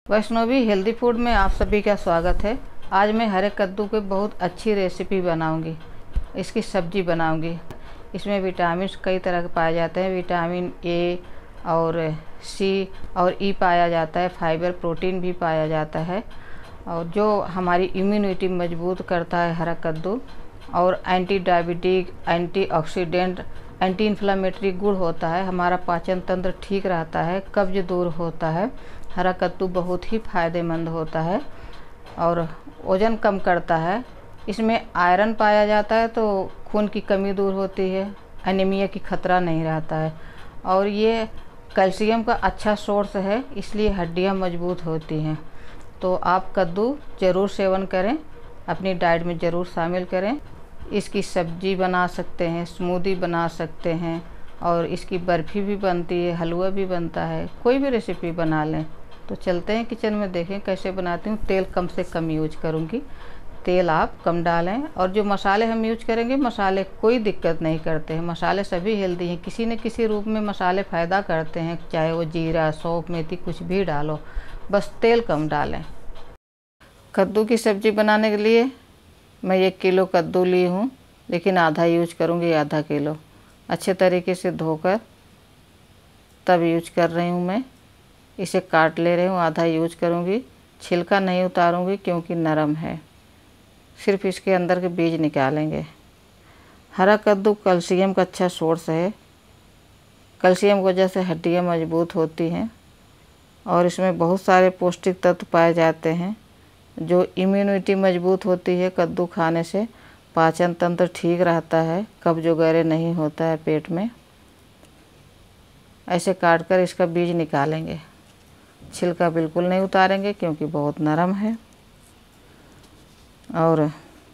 Vaishnavi healthy food में आप सभी का स्वागत है। आज मैं हरे कद्दू की बहुत अच्छी रेसिपी बनाऊंगी। इसकी सब्जी बनाऊंगी। इसमें विटामिन कई तरह के पाए जाते हैं। विटामिन ए और सी और ई पाया जाता है। फाइबर प्रोटीन भी पाया जाता है और जो हमारी इम्यूनिटी मजबूत करता है हरा कद्दू। और anti diabetic, antioxidant, anti inflammatory गुण होता है। हमारा पाचन तंत्र ठीक रहता है, कब्ज दूर होता है। हरा कद्दू बहुत ही फ़ायदेमंद होता है और वज़न कम करता है। इसमें आयरन पाया जाता है तो खून की कमी दूर होती है, एनीमिया की खतरा नहीं रहता है। और ये कैल्शियम का अच्छा सोर्स है, इसलिए हड्डियां मजबूत होती हैं। तो आप कद्दू ज़रूर सेवन करें, अपनी डाइट में ज़रूर शामिल करें। इसकी सब्जी बना सकते हैं, स्मूदी बना सकते हैं और इसकी बर्फ़ी भी बनती है, हलवा भी बनता है। कोई भी रेसिपी बना लें। तो चलते हैं किचन में, देखें कैसे बनाती हूँ। तेल कम से कम यूज करूँगी, तेल आप कम डालें। और जो मसाले हम यूज करेंगे, मसाले कोई दिक्कत नहीं करते हैं। मसाले सभी हेल्दी हैं, किसी न किसी रूप में मसाले फ़ायदा करते हैं। चाहे वो जीरा, सौंफ, मेथी कुछ भी डालो, बस तेल कम डालें। कद्दू की सब्ज़ी बनाने के लिए मैं 1 किलो कद्दू ली हूँ, लेकिन आधा यूज करूँगी, आधा किलो। अच्छे तरीके से धोकर तब यूज कर रही हूँ मैं। इसे काट ले रही हूँ, आधा यूज करूँगी। छिलका नहीं उतारूँगी क्योंकि नरम है, सिर्फ इसके अंदर के बीज निकालेंगे। हरा कद्दू कैल्शियम का अच्छा सोर्स है। कैल्शियम की वजह से हड्डियाँ मजबूत होती हैं और इसमें बहुत सारे पौष्टिक तत्व पाए जाते हैं। जो इम्यूनिटी मजबूत होती है कद्दू खाने से, पाचन तंत्र ठीक रहता है, कब्ज वगैरह नहीं होता है पेट में। ऐसे काट कर इसका बीज निकालेंगे। छिलका बिल्कुल नहीं उतारेंगे क्योंकि बहुत नरम है। और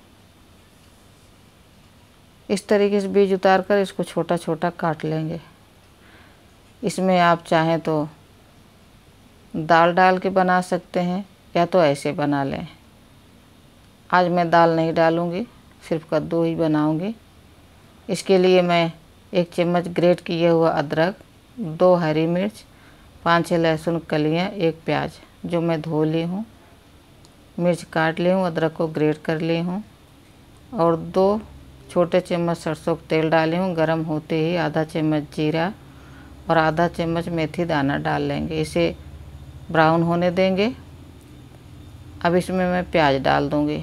इस तरीके से बीज उतार कर इसको छोटा छोटा काट लेंगे। इसमें आप चाहें तो दाल डाल के बना सकते हैं या तो ऐसे बना लें। आज मैं दाल नहीं डालूँगी, सिर्फ कद्दू ही बनाऊँगी। इसके लिए मैं 1 चम्मच ग्रेट किया हुआ अदरक, 2 हरी मिर्च, 5-6 लहसुन कलियाँ, 1 प्याज जो मैं धो ली हूँ, मिर्च काट ली हूँ, अदरक को ग्रेट कर ली हूँ और 2 छोटे चम्मच सरसों का तेल डाली हूँ। गरम होते ही आधा चम्मच जीरा और आधा चम्मच मेथी दाना डाल लेंगे। इसे ब्राउन होने देंगे। अब इसमें मैं प्याज डाल दूँगी।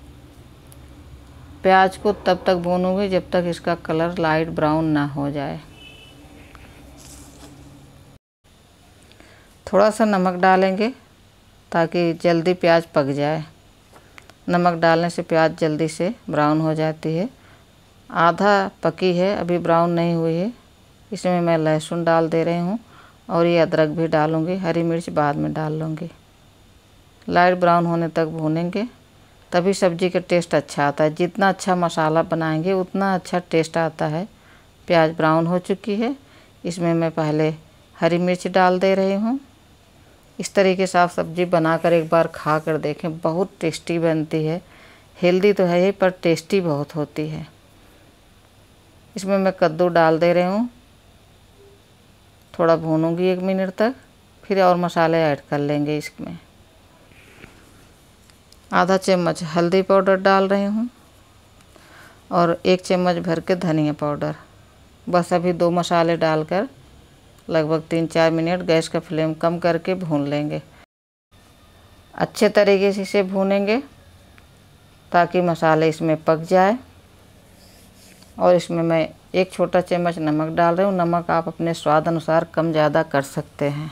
प्याज को तब तक भूनूंगी जब तक इसका कलर लाइट ब्राउन ना हो जाए। थोड़ा सा नमक डालेंगे ताकि जल्दी प्याज पक जाए। नमक डालने से प्याज जल्दी से ब्राउन हो जाती है। आधा पकी है, अभी ब्राउन नहीं हुई है। इसमें मैं लहसुन डाल दे रही हूँ और ये अदरक भी डालूँगी। हरी मिर्च बाद में डाल लूँगी। लाइट ब्राउन होने तक भूनेंगे, तभी सब्ज़ी का टेस्ट अच्छा आता है। जितना अच्छा मसाला बनाएंगे उतना अच्छा टेस्ट आता है। प्याज ब्राउन हो चुकी है, इसमें मैं पहले हरी मिर्च डाल दे रही हूँ। इस तरीके से आप सब्ज़ी बनाकर एक बार खा कर देखें, बहुत टेस्टी बनती है। हेल्दी तो है ही पर टेस्टी बहुत होती है। इसमें मैं कद्दू डाल दे रही हूँ, थोड़ा भूनूंगी 1 मिनट तक, फिर और मसाले ऐड कर लेंगे। इसमें आधा चम्मच हल्दी पाउडर डाल रही हूँ और 1 चम्मच भर के धनिया पाउडर। बस अभी 2 मसाले डालकर लगभग 3-4 मिनट गैस का फ्लेम कम करके भून लेंगे। अच्छे तरीके से इसे भूनेंगे ताकि मसाले इसमें पक जाए। और इसमें मैं 1 छोटा चम्मच नमक डाल रही हूँ। नमक आप अपने स्वाद अनुसार कम ज़्यादा कर सकते हैं।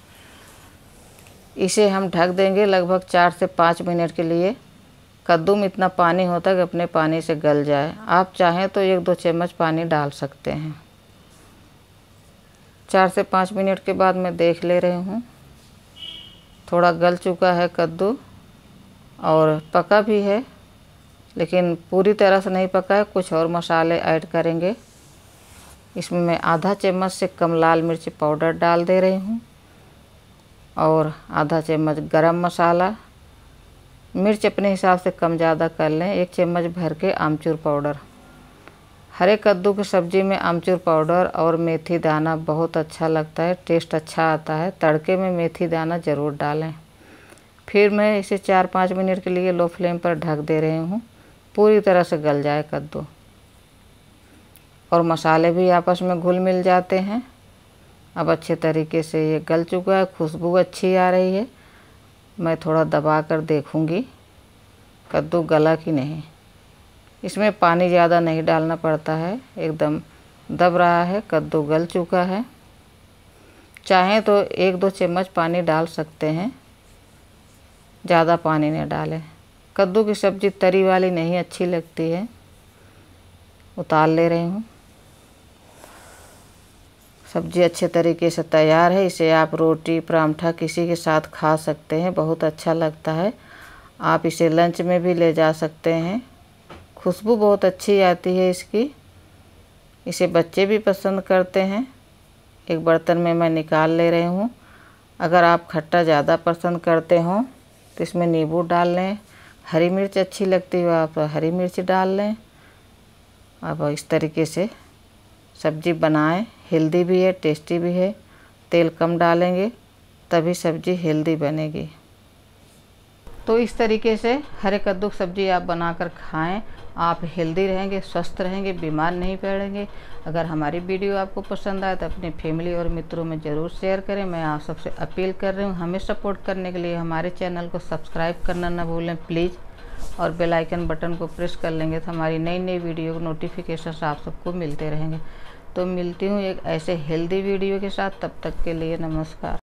इसे हम ढक देंगे लगभग 4 से 5 मिनट के लिए। कद्दू में इतना पानी होता है कि अपने पानी से गल जाए। आप चाहें तो 1-2 चम्मच पानी डाल सकते हैं। 4 से 5 मिनट के बाद मैं देख ले रही हूँ, थोड़ा गल चुका है कद्दू और पका भी है, लेकिन पूरी तरह से नहीं पका है। कुछ और मसाले ऐड करेंगे। इसमें मैं आधा चम्मच से कम लाल मिर्च पाउडर डाल दे रही हूँ और आधा चम्मच गरम मसाला। मिर्च अपने हिसाब से कम ज़्यादा कर लें। 1 चम्मच भर के आमचूर पाउडर। हरे कद्दू की सब्ज़ी में आमचूर पाउडर और मेथी दाना बहुत अच्छा लगता है, टेस्ट अच्छा आता है। तड़के में मेथी दाना ज़रूर डालें। फिर मैं इसे 4-5 मिनट के लिए लो फ्लेम पर ढक दे रही हूँ, पूरी तरह से गल जाए कद्दू और मसाले भी आपस में घुल मिल जाते हैं। अब अच्छे तरीके से ये गल चुका है, खुशबू अच्छी आ रही है। मैं थोड़ा दबा कर देखूँगी कद्दू गला कि नहीं। इसमें पानी ज़्यादा नहीं डालना पड़ता है, एकदम दब रहा है, कद्दू गल चुका है। चाहें तो 1-2 चम्मच पानी डाल सकते हैं, ज़्यादा पानी न डालें। कद्दू की सब्ज़ी तरी वाली नहीं अच्छी लगती है। उतार ले रही हूँ। सब्ज़ी अच्छे तरीके से तैयार है। इसे आप रोटी पराठा किसी के साथ खा सकते हैं, बहुत अच्छा लगता है। आप इसे लंच में भी ले जा सकते हैं। खुशबू बहुत अच्छी आती है इसकी, इसे बच्चे भी पसंद करते हैं। एक बर्तन में मैं निकाल ले रही हूँ। अगर आप खट्टा ज़्यादा पसंद करते हो तो इसमें नींबू डाल लें। हरी मिर्च अच्छी लगती हो आप हरी मिर्च डाल लें। अब इस तरीके से सब्ज़ी बनाएं, हेल्दी भी है, टेस्टी भी है। तेल कम डालेंगे तभी सब्ज़ी हेल्दी बनेगी। तो इस तरीके से हरे कद्दू की सब्ज़ी आप बनाकर खाएं। आप हेल्दी रहेंगे, स्वस्थ रहेंगे, बीमार नहीं पड़ेंगे। अगर हमारी वीडियो आपको पसंद आए तो अपनी फैमिली और मित्रों में ज़रूर शेयर करें। मैं आप सबसे अपील कर रही हूँ, हमें सपोर्ट करने के लिए हमारे चैनल को सब्सक्राइब करना ना भूलें प्लीज़, और बेल आइकन बटन को प्रेस कर लेंगे तो हमारी नई नई वीडियो के नोटिफिकेशन आप सबको मिलते रहेंगे। तो मिलती हूँ एक ऐसे हेल्दी वीडियो के साथ, तब तक के लिए नमस्कार।